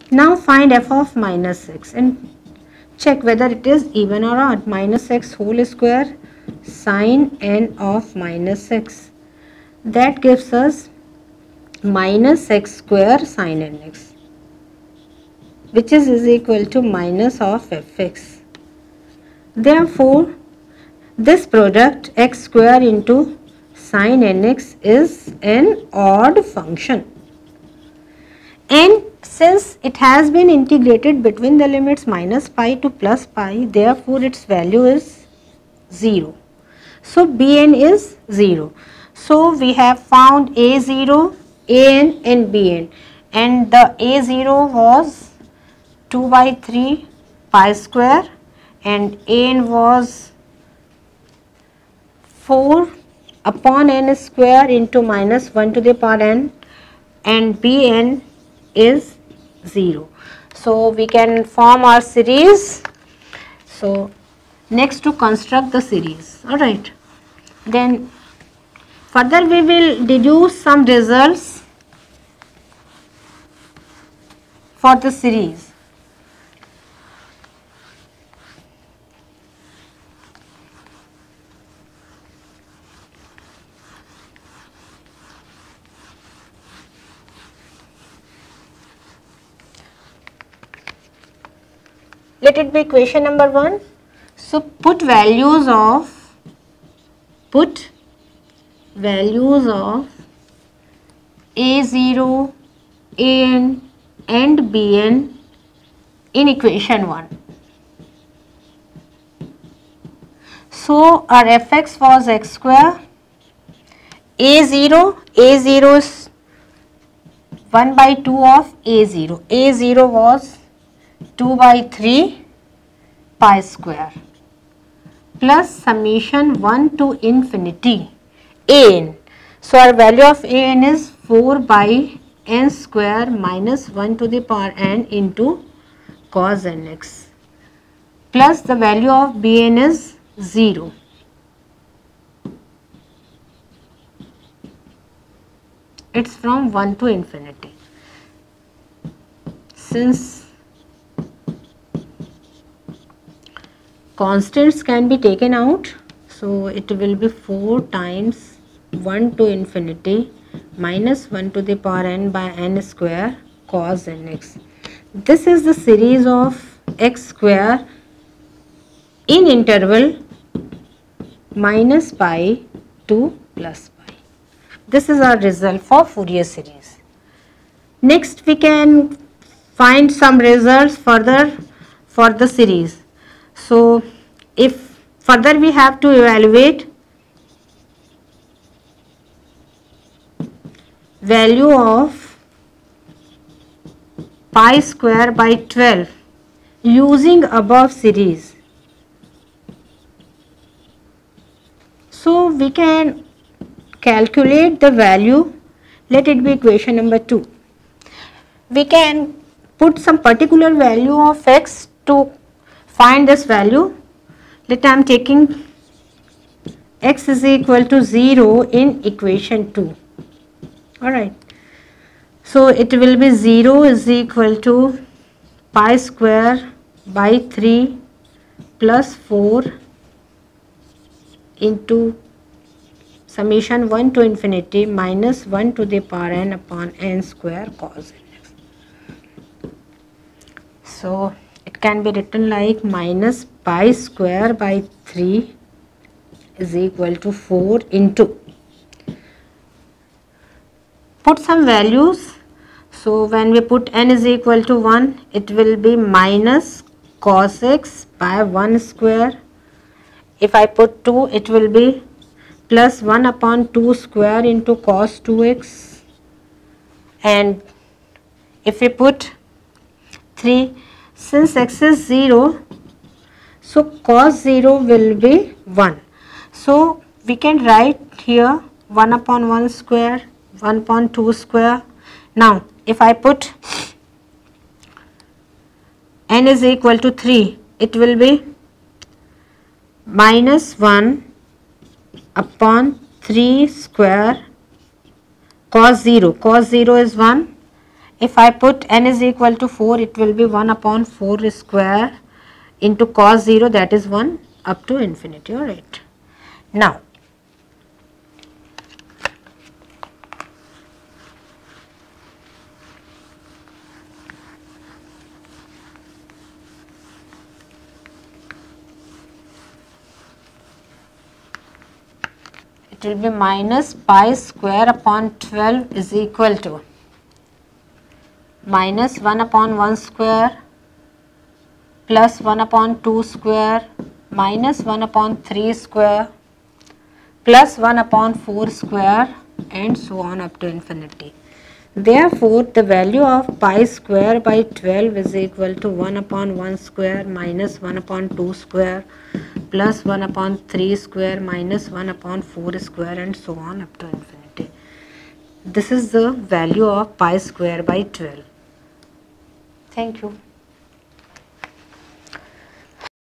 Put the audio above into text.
Now find f of minus 6 and check whether it is even or odd. Minus x whole square sine n of minus 6. That gives us minus x square sine nx, which is equal to minus of fx. Therefore, this product x square into sine nx is an odd function. And since it has been integrated between the limits minus pi to plus pi, therefore its value is 0. So Bn is 0. So we have found A0, An and Bn, and the A0 was 2 by 3 pi square and An was 4 upon n square into minus 1 to the power n, and Bn is 0. So we can form our series. So next to construct the series. Alright. Then further we will deduce some results for the series. Let it be equation number 1. So put values of A0, An and Bn in equation 1. So our fx was x square. A0 is 1 by 2 of A0. A0 was 2 by 3 pi square plus summation 1 to infinity An. So our value of An is 4 by n square minus 1 to the power n into cos nx plus the value of Bn is 0. It's from 1 to infinity. Since constants can be taken out, so it will be 4 times 1 to infinity minus 1 to the power n by n square cos nx. This is the series of x square in interval minus pi to plus pi. This is our result for Fourier series. Next we can find some results further for the series. So if further we have to evaluate value of pi square by 12 using above series. So we can calculate the value. Let it be equation number 2. We can put some particular value of x to find this value. Let I am taking x is equal to 0 in equation 2. Alright. So it will be 0 is equal to pi square by 3 plus 4 into summation 1 to infinity minus 1 to the power n upon n square cos nx. So it can be written like minus pi square by 3 is equal to 4 into, put some values. So when we put n is equal to 1, it will be minus cos x by 1 square. If I put 2, it will be plus 1 upon 2 square into cos 2x. And if we put 3, since x is 0, so cos 0 will be 1. So we can write here 1 upon 1 square, 1 upon 2 square. Now if I put n is equal to 3, it will be minus 1 upon 3 square cos 0. Cos 0 is 1 If I put n is equal to 4, it will be 1 upon 4 square into cos 0, that is 1 up to infinity. Alright. Now, it will be minus pi square upon 12 is equal to minus 1 upon 1 square plus 1 upon 2 square minus 1 upon 3 square plus 1 upon 4 square and so on up to infinity. Therefore, the value of pi square by 12 is equal to 1 upon 1 square minus 1 upon 2 square plus 1 upon 3 square minus 1 upon 4 square and so on up to infinity. This is the value of pi square by 12. Thank you.